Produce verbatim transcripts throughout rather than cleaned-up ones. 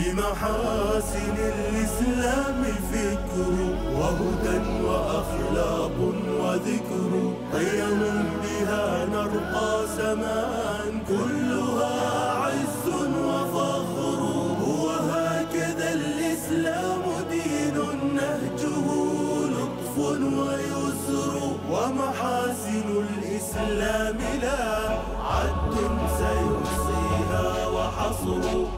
بمحاسن الإسلام فكر وهدى وأخلاق وذكر قيم بها نرقى سماء كلها عز وفخر. هو هكذا الإسلام دين نهجه لطف ويسر ومحاسن الإسلام لا عد سيحصيها وحصر.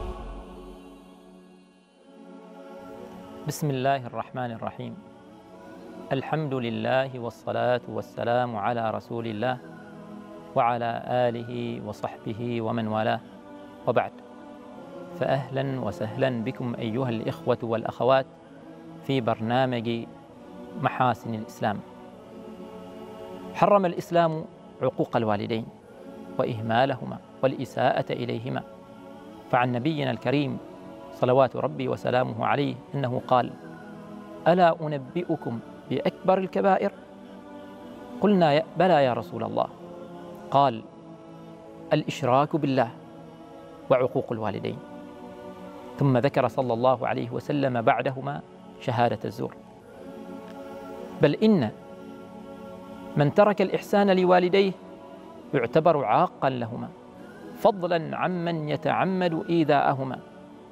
بسم الله الرحمن الرحيم. الحمد لله والصلاة والسلام على رسول الله وعلى آله وصحبه ومن والاه، وبعد، فأهلا وسهلا بكم أيها الإخوة والأخوات في برنامج محاسن الإسلام. حرم الإسلام عقوق الوالدين وإهمالهما والإساءة إليهما، فعن نبينا الكريم صلوات ربي وسلامه عليه إنه قال: ألا أنبئكم بأكبر الكبائر؟ قلنا بلى يا رسول الله. قال: الإشراك بالله وعقوق الوالدين. ثم ذكر صلى الله عليه وسلم بعدهما شهادة الزور. بل إن من ترك الإحسان لوالديه يعتبر عاقا لهما، فضلا عمن يتعمد إيذاءهما.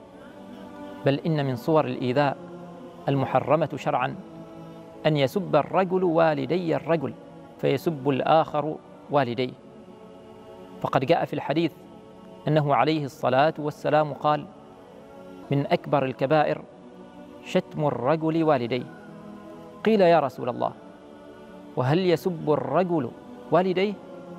بل إن من صور الإيذاء المحرمة شرعا أن يسب الرجل والدي الرجل فيسب الآخر والديه، فقد جاء في الحديث أنه عليه الصلاة والسلام قال: من أكبر الكبائر شتم الرجل والديه. قيل: يا رسول الله، وهل يسب الرجل والديه؟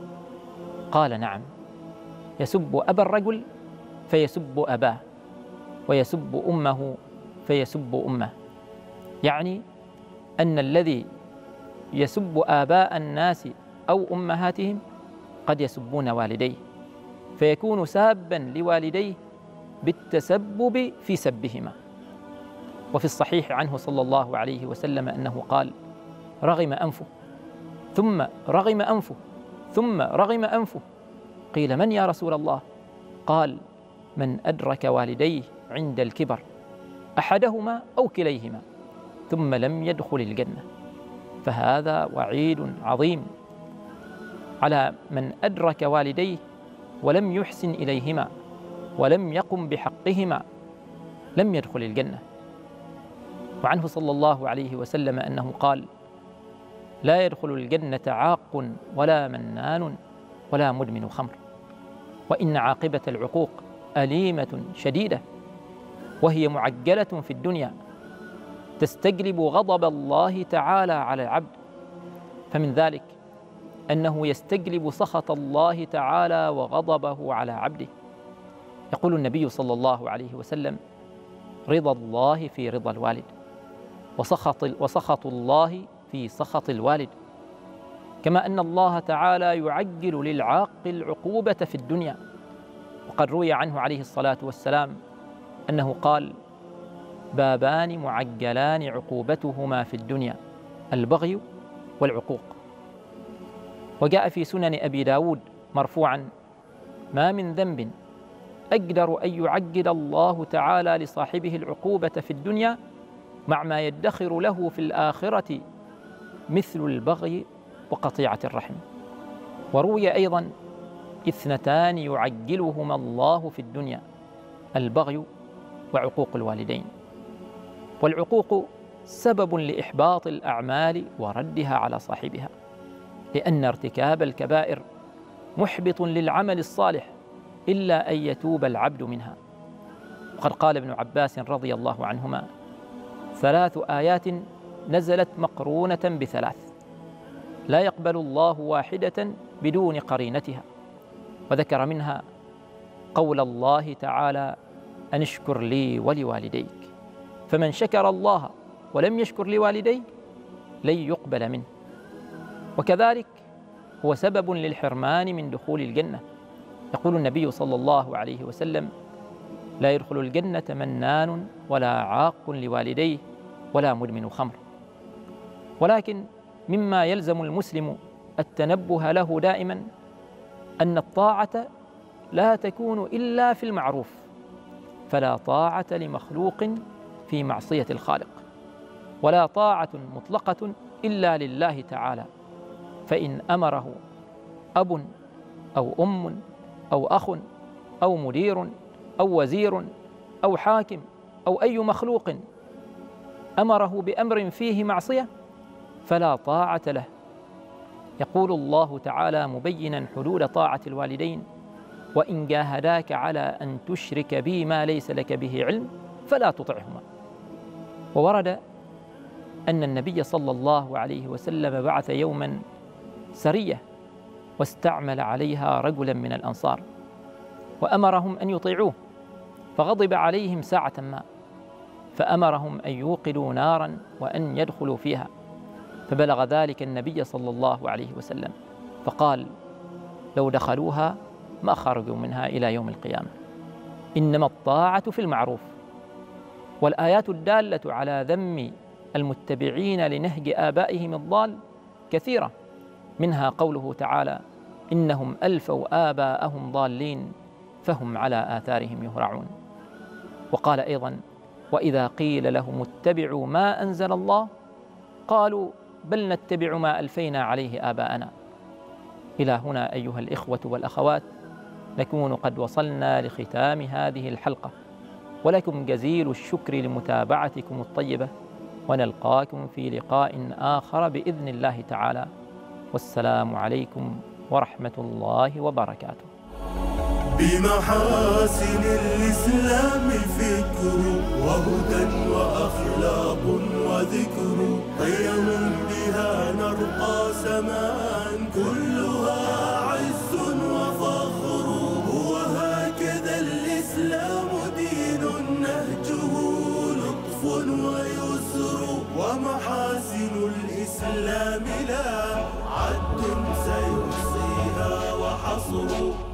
قال: نعم، يسب أبا الرجل فيسب أباه، ويسب أمه فيسب أمه. يعني أن الذي يسب آباء الناس أو أمهاتهم قد يسبون والديه، فيكون سابا لوالديه بالتسبب في سبهما. وفي الصحيح عنه صلى الله عليه وسلم أنه قال: رغم أنفه ثم رغم أنفه ثم رغم أنفه. قيل: من يا رسول الله؟ قال: من أدرك والديه عند الكبر أحدهما أو كليهما ثم لم يدخل الجنة. فهذا وعيد عظيم على من أدرك والديه ولم يحسن إليهما ولم يقم بحقهما، لم يدخل الجنة. وعنه صلى الله عليه وسلم أنه قال: لا يدخل الجنة عاق ولا منان ولا مدمن خمر. وإن عاقبة العقوق أليمة شديدة، وهي معجلة في الدنيا تستجلب غضب الله تعالى على العبد. فمن ذلك أنه يستجلب سخط الله تعالى وغضبه على عبده. يقول النبي صلى الله عليه وسلم: رضا الله في رضا الوالد، وسخط, وسخط الله في سخط الوالد. كما أن الله تعالى يعجل للعاق العقوبة في الدنيا. وقد روي عنه عليه الصلاة والسلام أنه قال: بابان معجلان عقوبتهما في الدنيا، البغي والعقوق. وجاء في سنن أبي داود مرفوعا: ما من ذنب أقدر أن يعجل الله تعالى لصاحبه العقوبة في الدنيا مع ما يدخر له في الآخرة مثل البغي وقطيعة الرحم. وروي أيضا: اثنتان يعجلهما الله في الدنيا، البغي وعقوق الوالدين. والعقوق سبب لإحباط الأعمال وردها على صاحبها، لأن ارتكاب الكبائر محبط للعمل الصالح إلا أن يتوب العبد منها. وقد قال ابن عباس رضي الله عنهما: ثلاث آيات نزلت مقرونة بثلاث، لا يقبل الله واحدة بدون قرينتها. وذكر منها قول الله تعالى: أن اشكر لي ولوالديك، فمن شكر الله ولم يشكر لوالديه لن يقبل منه. وكذلك هو سبب للحرمان من دخول الجنة. يقول النبي صلى الله عليه وسلم: لا يدخل الجنة منان ولا عاق لوالديه ولا مدمن خمر. ولكن مما يلزم المسلم التنبه له دائما أن الطاعة لا تكون إلا في المعروف، فلا طاعة لمخلوق في معصية الخالق، ولا طاعة مطلقة إلا لله تعالى، فإن أمره أب أو أم أو أخ أو مدير أو وزير أو حاكم أو أي مخلوق أمره بأمر فيه معصية فلا طاعة له. يقول الله تعالى مبينا حدود طاعة الوالدين: وإن جاهداك على أن تشرك بي ما ليس لك به علم فلا تطعهما. وورد أن النبي صلى الله عليه وسلم بعث يوما سرية واستعمل عليها رجلا من الأنصار وأمرهم أن يطيعوه، فغضب عليهم ساعة ما، فأمرهم أن يوقدوا نارا وأن يدخلوا فيها، فبلغ ذلك النبي صلى الله عليه وسلم فقال: لو دخلوها ما خرجوا منها إلى يوم القيامة. إنما الطاعة في المعروف. والآيات الدالة على ذم المتبعين لنهج آبائهم الضال كثيرة، منها قوله تعالى: إنهم ألفوا آباءهم ضالين فهم على آثارهم يهرعون. وقال أيضا: وإذا قيل لهم اتبعوا ما أنزل الله قالوا بل نتبع ما ألفينا عليه آباءنا. إلى هنا أيها الإخوة والأخوات نكون قد وصلنا لختام هذه الحلقة، ولكم جزيل الشكر لمتابعتكم الطيبة، ونلقاكم في لقاء آخر بإذن الله تعالى، والسلام عليكم ورحمة الله وبركاته. بمحاسن الإسلام فكر وهدى وأخلاق وذكر، قيم بها نرقى سماء كلها عز وفخر. هو هكذا الإسلام دين نهجه لطف ويسر، ومحاسن الإسلام لا عد سيحصيها وحصر.